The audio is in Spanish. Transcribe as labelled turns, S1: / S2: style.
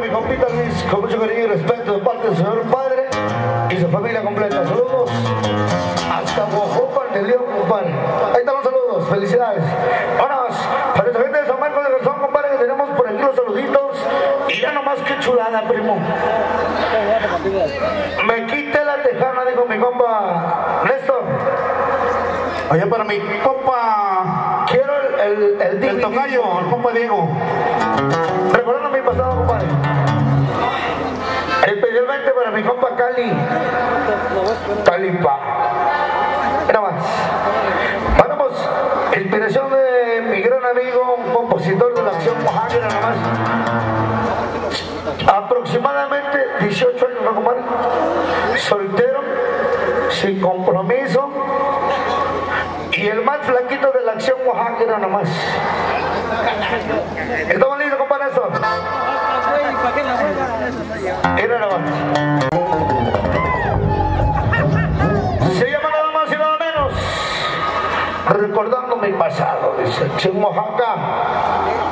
S1: mi compita Luis, con mucho cariño y respeto de parte del señor padre y su familia completa. Saludos hasta Guajopan de León, compadre. Ahí están los saludos, felicidades. Vámonos, para esta gente de San Marcos de Garzón, compadre, que tenemos por aquí los saluditos. Y ya nomás que chulada, primo. Me quite la tejana, dijo mi compa Néstor.
S2: Oye, para mi compa,
S1: quiero el
S2: tocayo, el compa Diego.
S1: Recordando mi pasado, compadre. Especialmente para mi compa Calipa. Mira más. Vamos, inspiración de mi gran amigo, un compositor de la acción Oaxaca, nada más. Aproximadamente 18 años, ¿no, compadre? Soltero, sin compromiso. Y el más flaquito de la acción Oaxaca era nomás. ¿Estamos listos, compadre? Eso. Era nomás. Se llama nada más y nada menos. Recordando mi pasado, dice. En Oaxaca